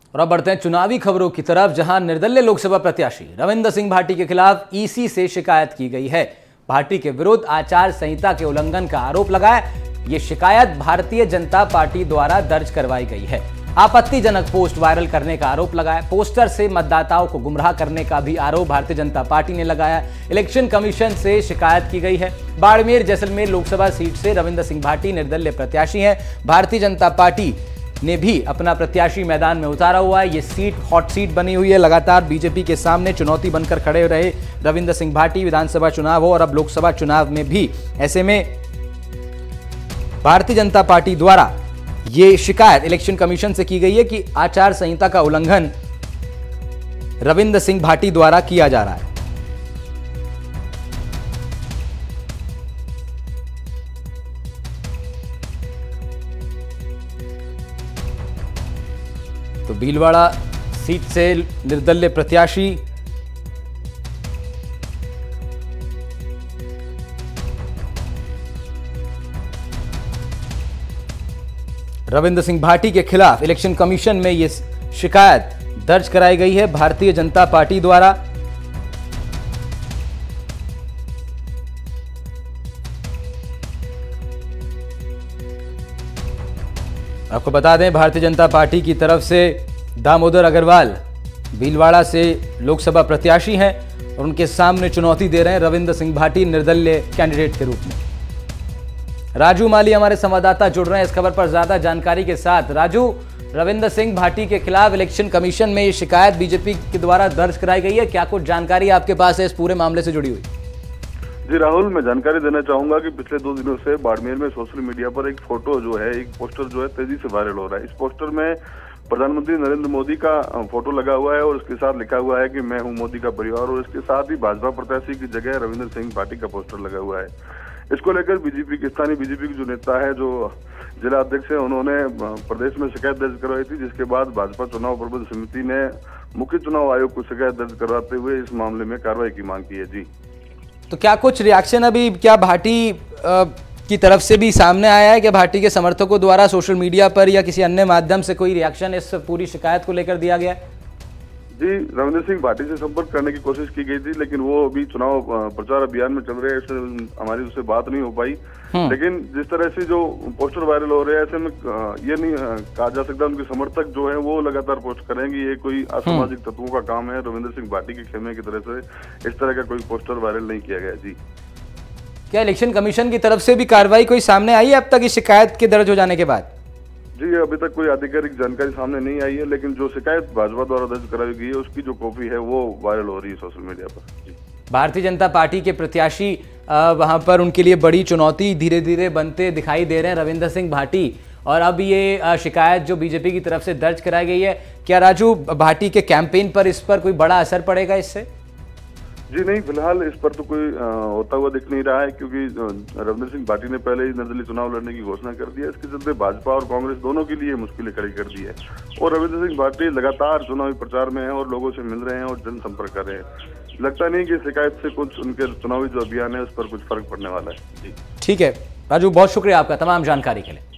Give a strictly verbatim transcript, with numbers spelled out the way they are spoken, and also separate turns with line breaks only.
और अब बढ़ते हैं चुनावी खबरों की तरफ, जहां निर्दलीय लोकसभा प्रत्याशी रविंद्र सिंह भाटी के खिलाफ ईसी से शिकायत की गई है। भाटी के विरुद्ध आचार संहिता के उल्लंघन का आरोप लगा है। ये शिकायत भारतीय जनता पार्टी द्वारा दर्ज करवाई गई है। आपत्तिजनक पोस्ट वायरल करने का आरोप लगाया। पोस्टर से मतदाताओं को गुमराह करने का भी आरोप भारतीय जनता पार्टी ने लगाया। इलेक्शन कमीशन से शिकायत की गई है। बाड़मेर जैसलमेर लोकसभा सीट से रविंद्र सिंह भाटी निर्दलीय प्रत्याशी हैं। भारतीय जनता पार्टी ने भी अपना प्रत्याशी मैदान में उतारा हुआ है। ये सीट हॉट सीट बनी हुई है। लगातार बीजेपी के सामने चुनौती बनकर खड़े रहे रविंद्र सिंह भाटी, विधानसभा चुनाव हो और अब लोकसभा चुनाव में भी। ऐसे में भारतीय जनता पार्टी द्वारा ये शिकायत इलेक्शन कमीशन से की गई है कि आचार संहिता का उल्लंघन रविंद्र सिंह भाटी द्वारा किया जा रहा है। तो भीलवाड़ा सीट से निर्दलीय प्रत्याशी रविंद्र सिंह भाटी के खिलाफ इलेक्शन कमीशन में यह शिकायत दर्ज कराई गई है भारतीय जनता पार्टी द्वारा। आपको बता दें, भारतीय जनता पार्टी की तरफ से दामोदर अग्रवाल भीलवाड़ा से लोकसभा प्रत्याशी हैं और उनके सामने चुनौती दे रहे हैं रविंद्र सिंह भाटी निर्दलीय कैंडिडेट के रूप में। राजू माली हमारे संवाददाता जुड़ रहे हैं इस खबर पर ज्यादा जानकारी के साथ। राजू, रविंद्र सिंह भाटी के खिलाफ इलेक्शन कमीशन में ये शिकायत बीजेपी के द्वारा दर्ज कराई गई है। क्या कुछ जानकारी आपके पास है इस पूरे मामले से जुड़ी हुई?
जी राहुल, मैं जानकारी देना चाहूंगा कि पिछले दो दिनों से बाड़मेर में सोशल मीडिया पर एक फोटो जो है, एक पोस्टर जो है तेजी से वायरल हो रहा है। इस पोस्टर में प्रधानमंत्री नरेंद्र मोदी का फोटो लगा हुआ है और उसके साथ लिखा हुआ है कि मैं हूं मोदी का परिवार, और इसके साथ ही भाजपा प्रत्याशी की जगह रविंद्र सिंह भाटी का पोस्टर लगा हुआ है। इसको लेकर बीजेपी के स्थानीय बीजेपी के जो नेता है, जो जिला अध्यक्ष है, उन्होंने प्रदेश में शिकायत दर्ज करवाई थी, जिसके बाद भाजपा चुनाव प्रबंध समिति ने मुख्य चुनाव आयोग को शिकायत दर्ज करवाते हुए इस मामले में कार्रवाई की मांग की है। जी, तो
क्या कुछ रिएक्शन अभी क्या भाटी आ, की तरफ से भी सामने आया है कि भाटी के समर्थकों द्वारा सोशल मीडिया पर या किसी अन्य माध्यम से कोई रिएक्शन इस पूरी शिकायत को लेकर दिया गया है?
जी, रविंद्र सिंह भाटी से संपर्क करने की कोशिश की गई थी, लेकिन वो अभी चुनाव प्रचार अभियान में चल रहे हैं, इससे हमारी उससे बात नहीं हो पाई। लेकिन जिस तरह से जो पोस्टर वायरल हो रहे हैं, ऐसे में ये नहीं कहा जा सकता उनके समर्थक जो है वो लगातार पोस्ट करेंगे ये कोई असामाजिक तत्वों का काम है। रविंद्र सिंह भाटी के खेमे की तरह से इस तरह का कोई पोस्टर वायरल नहीं किया गया। जी,
क्या इलेक्शन कमीशन की तरफ से भी कार्रवाई कोई सामने आई है अब तक इस शिकायत के दर्ज हो जाने के बाद?
जी, अभी तक कोई आधिकारिक जानकारी सामने नहीं आई है, लेकिन जो शिकायत भाजपा द्वारा दर्ज कराई गई है उसकी जो कॉपी है वो वायरल हो रही है सोशल मीडिया पर। जी,
भारतीय जनता पार्टी के प्रत्याशी वहां पर उनके लिए बड़ी चुनौती धीरे धीरे बनते दिखाई दे रहे हैं रविंद्र सिंह भाटी, और अब ये शिकायत जो बीजेपी की तरफ से दर्ज कराई गई है, क्या राजू भाटी के कैंपेन पर इस पर कोई बड़ा असर पड़ेगा इससे?
जी नहीं, फिलहाल इस पर तो कोई आ, होता हुआ दिख नहीं रहा है, क्योंकि रविंद्र सिंह भाटी ने पहले ही निर्दलीय चुनाव लड़ने की घोषणा कर दी है। इसके चलते भाजपा और कांग्रेस दोनों के लिए मुश्किलें खड़ी कर दी है, और रविंद्र सिंह भाटी लगातार चुनावी प्रचार में है और लोगों से मिल रहे हैं और जनसंपर्क कर रहे हैं। लगता नहीं कि शिकायत से कुछ उनके चुनावी जो अभियान है उस पर कुछ फर्क पड़ने वाला है। जी,
ठीक है राजू, बहुत शुक्रिया आपका तमाम जानकारी के लिए।